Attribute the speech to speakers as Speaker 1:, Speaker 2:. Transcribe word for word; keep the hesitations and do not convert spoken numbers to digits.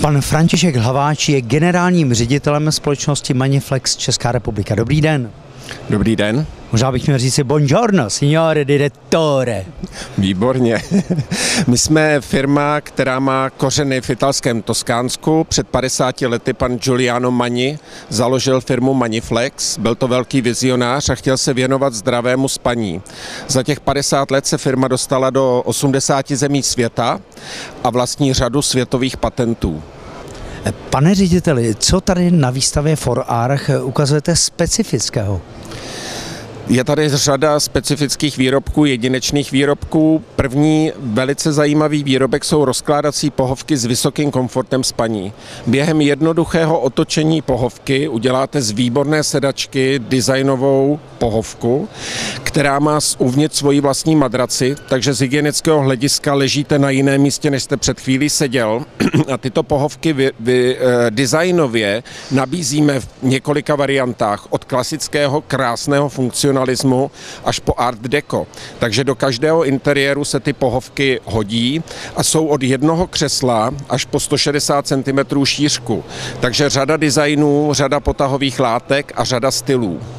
Speaker 1: Pan František Hlaváč je generálním ředitelem společnosti Maniflex Česká republika. Dobrý den.
Speaker 2: Dobrý den.
Speaker 1: Možná bych měl říct si buongiorno, signore direttore.
Speaker 2: Výborně. My jsme firma, která má kořeny v italském Toskánsku. Před padesáti lety pan Giuliano Magni založil firmu Maniflex. Byl to velký vizionář a chtěl se věnovat zdravému spaní. Za těch padesát let se firma dostala do osmdesáti zemí světa a vlastní řadu světových patentů.
Speaker 1: Pane řediteli, co tady na výstavě ForArch ukazujete specifického?
Speaker 2: Je tady řada specifických výrobků, jedinečných výrobků. První velice zajímavý výrobek jsou rozkládací pohovky s vysokým komfortem spaní. Během jednoduchého otočení pohovky uděláte z výborné sedačky designovou pohovku, která má uvnitř svoji vlastní madraci, takže z hygienického hlediska ležíte na jiném místě, než jste před chvílí seděl. A tyto pohovky vy, vy, eh, designově nabízíme v několika variantách, od klasického krásného funkcionalismu až po art deco. Takže do každého interiéru se ty pohovky hodí a jsou od jednoho křesla až po sto šedesát centimetrů šířku. Takže řada designů, řada potahových látek a řada stylů.